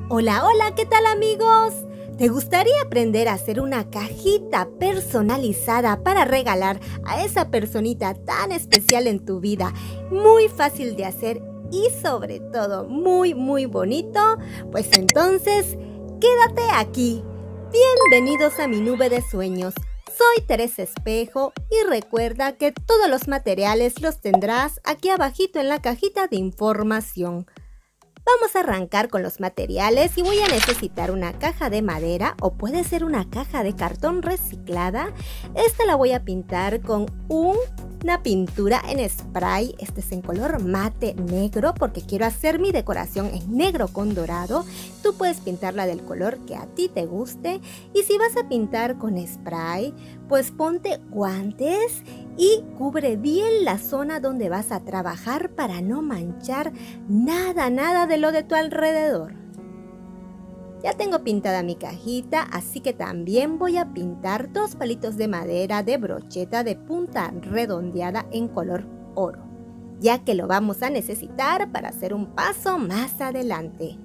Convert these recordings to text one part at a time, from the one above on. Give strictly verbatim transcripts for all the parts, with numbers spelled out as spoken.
Hola, hola, ¿qué tal amigos? ¿Te gustaría aprender a hacer una cajita personalizada para regalar a esa personita tan especial en tu vida? Muy fácil de hacer y sobre todo muy muy bonito. Pues entonces, quédate aquí. Bienvenidos a mi nube de sueños. Soy Teresa Espejo y recuerda que todos los materiales los tendrás aquí abajito en la cajita de información. Vamos a arrancar con los materiales y voy a necesitar una caja de madera o puede ser una caja de cartón reciclada. Esta la voy a pintar con un, una pintura en spray. Este es en color mate negro porque quiero hacer mi decoración en negro con dorado. Tú puedes pintarla del color que a ti te guste. Y si vas a pintar con spray, pues ponte guantes y cubre bien la zona donde vas a trabajar para no manchar nada, nada de lo de tu alrededor. Ya tengo pintada mi cajita, así que también voy a pintar dos palitos de madera de brocheta de punta redondeada en color oro, ya que lo vamos a necesitar para hacer un paso más adelante.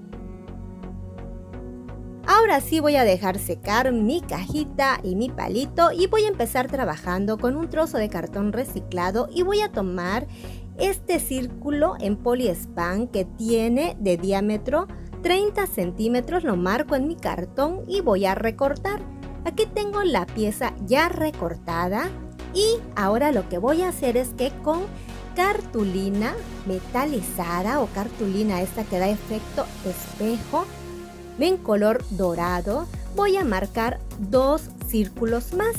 Ahora sí voy a dejar secar mi cajita y mi palito y voy a empezar trabajando con un trozo de cartón reciclado y voy a tomar este círculo en poliespan que tiene de diámetro treinta centímetros, lo marco en mi cartón y voy a recortar. Aquí tengo la pieza ya recortada y ahora lo que voy a hacer es que con cartulina metalizada o cartulina esta que da efecto espejo, en color dorado, voy a marcar dos círculos más.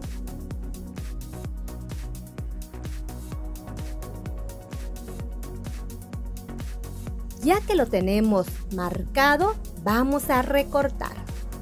Ya que lo tenemos marcado, vamos a recortar.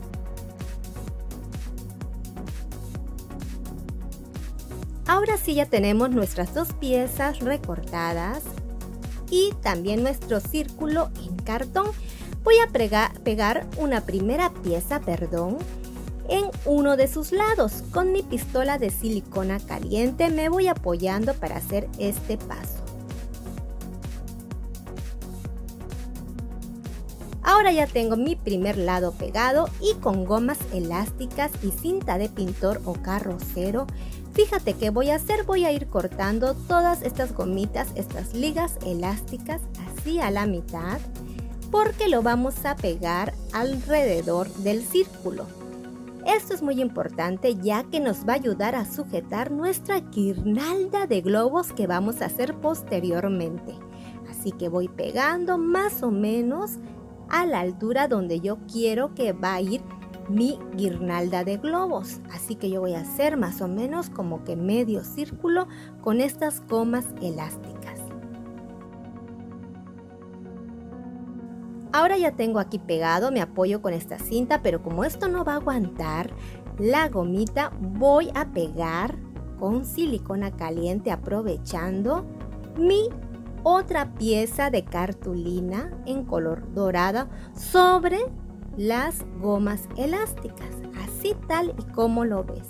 Ahora sí ya tenemos nuestras dos piezas recortadas y también nuestro círculo en cartón. Voy a pegar, pegar una primera pieza, perdón, en uno de sus lados. Con mi pistola de silicona caliente me voy apoyando para hacer este paso. Ahora ya tengo mi primer lado pegado y con gomas elásticas y cinta de pintor o carrocero, fíjate qué voy a hacer, voy a ir cortando todas estas gomitas, estas ligas elásticas así a la mitad, porque lo vamos a pegar alrededor del círculo. Esto es muy importante ya que nos va a ayudar a sujetar nuestra guirnalda de globos que vamos a hacer posteriormente. Así que voy pegando más o menos a la altura donde yo quiero que va a ir mi guirnalda de globos. Así que yo voy a hacer más o menos como que medio círculo con estas gomas elásticas. Ahora ya tengo aquí pegado, me apoyo con esta cinta, pero como esto no va a aguantar la gomita, voy a pegar con silicona caliente aprovechando mi otra pieza de cartulina en color dorada sobre las gomas elásticas, así tal y como lo ves.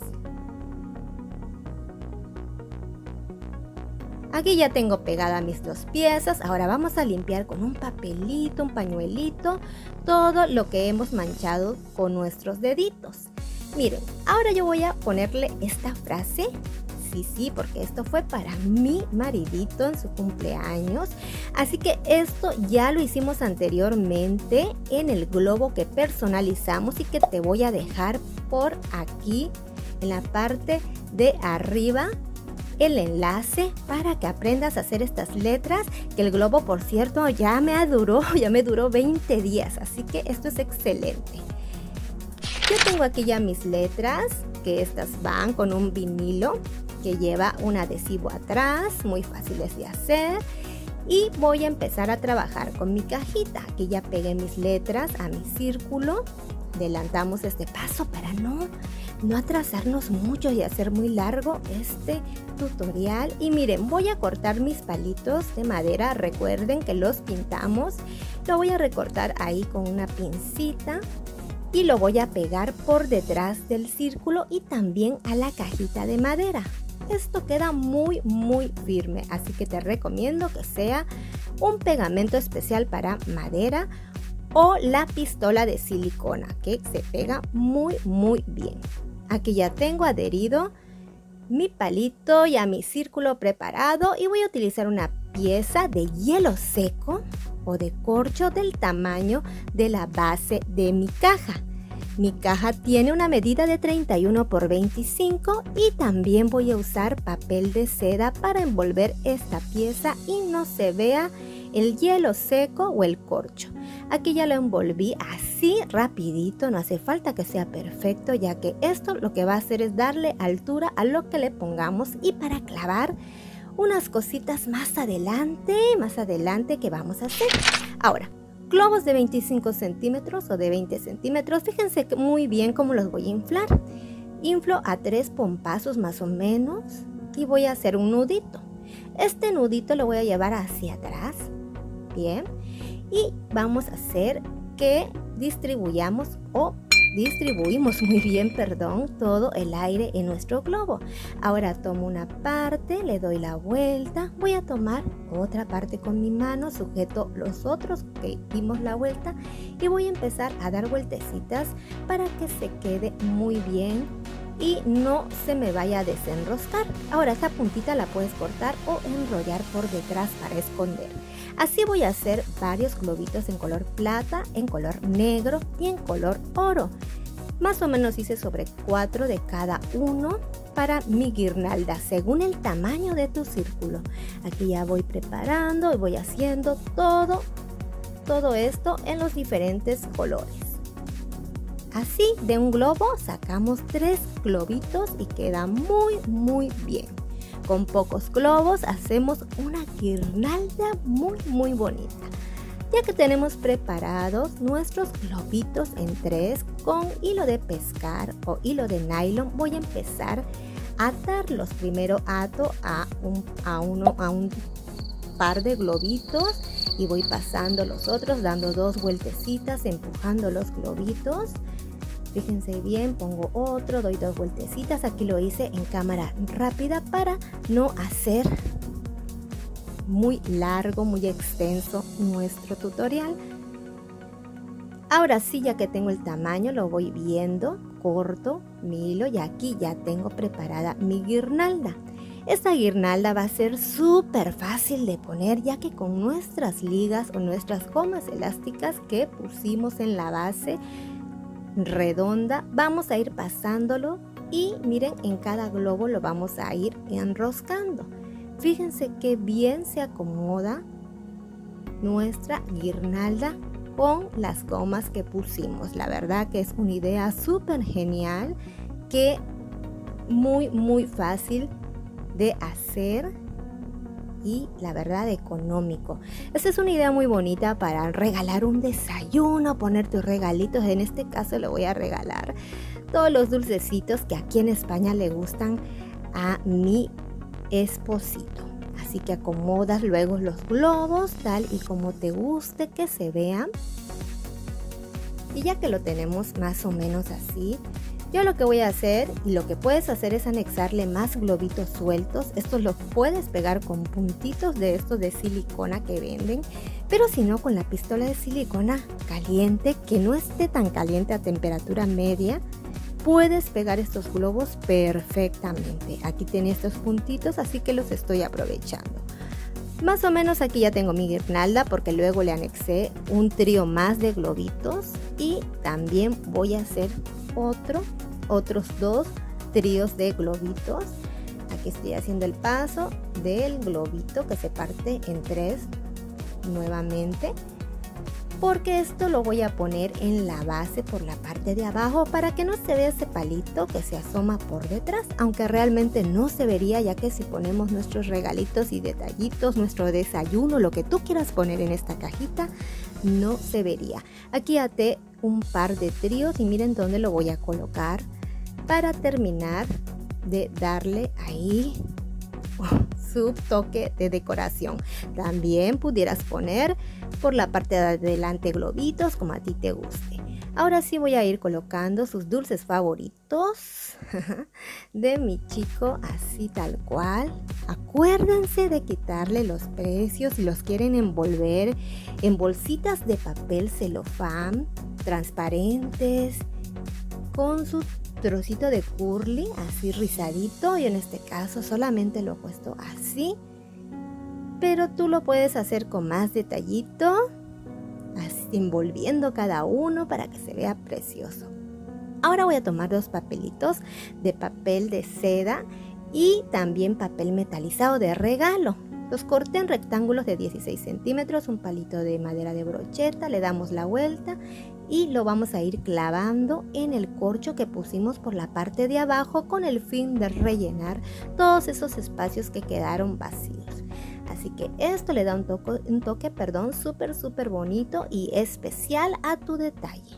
Aquí ya tengo pegada mis dos piezas. Ahora vamos a limpiar con un papelito, un pañuelito, todo lo que hemos manchado con nuestros deditos. Miren, ahora yo voy a ponerle esta frase. Sí, sí, porque esto fue para mi maridito en su cumpleaños. Así que esto ya lo hicimos anteriormente en el globo que personalizamos y que te voy a dejar por aquí en la parte de arriba el enlace para que aprendas a hacer estas letras, que el globo, por cierto, ya me duró, ya me duró veinte días, así que esto es excelente. Yo tengo aquí ya mis letras, que estas van con un vinilo que lleva un adhesivo atrás, muy fáciles de hacer. Y voy a empezar a trabajar con mi cajita. Aquí ya pegué mis letras a mi círculo. Adelantamos este paso para no, no atrasarnos mucho y hacer muy largo este tutorial. Y miren, voy a cortar mis palitos de madera. Recuerden que los pintamos. Lo voy a recortar ahí con una pincita. Y lo voy a pegar por detrás del círculo y también a la cajita de madera. Esto queda muy muy firme, así que te recomiendo que sea un pegamento especial para madera o la pistola de silicona, que se pega muy muy bien. Aquí ya tengo adherido mi palito y a mi círculo preparado, y voy a utilizar una pieza de hielo seco o de corcho del tamaño de la base de mi caja. Mi caja tiene una medida de treinta y uno por veinticinco, y también voy a usar papel de seda para envolver esta pieza y no se vea el hielo seco o el corcho. Aquí ya lo envolví así rapidito, no hace falta que sea perfecto, ya que esto lo que va a hacer es darle altura a lo que le pongamos, y para clavar unas cositas más adelante, más adelante que vamos a hacer. Ahora, globos de veinticinco centímetros o de veinte centímetros, fíjense muy bien cómo los voy a inflar. Inflo a tres pompazos más o menos y voy a hacer un nudito. Este nudito lo voy a llevar hacia atrás, bien, y vamos a hacer que distribuyamos o distribuimos muy bien, perdón, todo el aire en nuestro globo. Ahora tomo una parte, le doy la vuelta, voy a tomar otra parte con mi mano, sujeto los otros que dimos la vuelta y voy a empezar a dar vueltecitas para que se quede muy bien y no se me vaya a desenroscar. Ahora esta puntita la puedes cortar o enrollar por detrás para esconder. Así voy a hacer varios globitos en color plata, en color negro y en color oro. Más o menos hice sobre cuatro de cada uno para mi guirnalda, según el tamaño de tu círculo. Aquí ya voy preparando y voy haciendo todo, todo esto en los diferentes colores. Así de un globo sacamos tres globitos y queda muy muy bien. Con pocos globos hacemos una guirnalda muy muy bonita. Ya que tenemos preparados nuestros globitos en tres con hilo de pescar o hilo de nylon, voy a empezar a atarlos. Primero ato a un, a uno, a un par de globitos y voy pasando los otros, dando dos vueltecitas, empujando los globitos. Fíjense bien, pongo otro, doy dos vueltecitas. Aquí lo hice en cámara rápida para no hacer muy largo, muy extenso nuestro tutorial. Ahora sí, ya que tengo el tamaño, lo voy viendo, corto mi hilo y aquí ya tengo preparada mi guirnalda. Esta guirnalda va a ser súper fácil de poner, ya que con nuestras ligas o nuestras gomas elásticas que pusimos en la base redonda, vamos a ir pasándolo y miren, en cada globo lo vamos a ir enroscando. Fíjense qué bien se acomoda nuestra guirnalda con las gomas que pusimos. La verdad que es una idea súper genial, que muy muy fácil de hacer y la verdad económico. Esta es una idea muy bonita para regalar un desayuno, poner tus regalitos. En este caso le voy a regalar todos los dulcecitos que aquí en España le gustan a mi esposito. Así que acomodas luego los globos tal y como te guste que se vean. Y ya que lo tenemos más o menos así, yo lo que voy a hacer y lo que puedes hacer es anexarle más globitos sueltos. Estos los puedes pegar con puntitos de estos de silicona que venden, pero si no, con la pistola de silicona caliente, que no esté tan caliente, a temperatura media, puedes pegar estos globos perfectamente. Aquí tiene estos puntitos, así que los estoy aprovechando. Más o menos aquí ya tengo mi guirnalda, porque luego le anexé un trío más de globitos y también voy a hacer otro, otros dos tríos de globitos. Aquí estoy haciendo el paso del globito que se parte en tres nuevamente, porque esto lo voy a poner en la base por la parte de abajo para que no se vea ese palito que se asoma por detrás, aunque realmente no se vería, ya que si ponemos nuestros regalitos y detallitos, nuestro desayuno, lo que tú quieras poner en esta cajita, no se vería. Aquí até un par de tríos y miren dónde lo voy a colocar para terminar de darle ahí su toque de decoración. También pudieras poner por la parte de adelante globitos como a ti te guste. Ahora sí voy a ir colocando sus dulces favoritos de mi chico, así tal cual. Acuérdense de quitarle los precios si los quieren envolver en bolsitas de papel celofán transparentes con su trocito de curly así rizadito. Yo en este caso solamente lo he puesto así, pero tú lo puedes hacer con más detallito, así envolviendo cada uno para que se vea precioso. Ahora voy a tomar dos papelitos de papel de seda y también papel metalizado de regalo. Los corté en rectángulos de dieciséis centímetros, un palito de madera de brocheta, le damos la vuelta y lo vamos a ir clavando en el corcho que pusimos por la parte de abajo con el fin de rellenar todos esos espacios que quedaron vacíos. Así que esto le da un toque, un toque perdón, súper súper bonito y especial a tu detalle.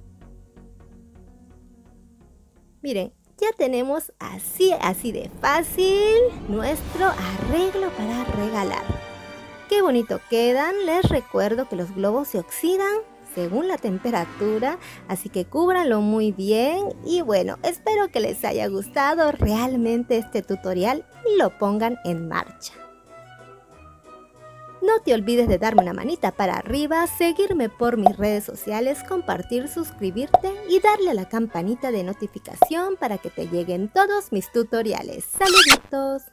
Miren, ya tenemos así, así de fácil nuestro arreglo para regalar. Qué bonito quedan. Les recuerdo que los globos se oxidan según la temperatura, así que cúbranlo muy bien. Y bueno, espero que les haya gustado realmente este tutorial y lo pongan en marcha. No te olvides de darme una manita para arriba, seguirme por mis redes sociales, compartir, suscribirte y darle a la campanita de notificación para que te lleguen todos mis tutoriales. ¡Saluditos!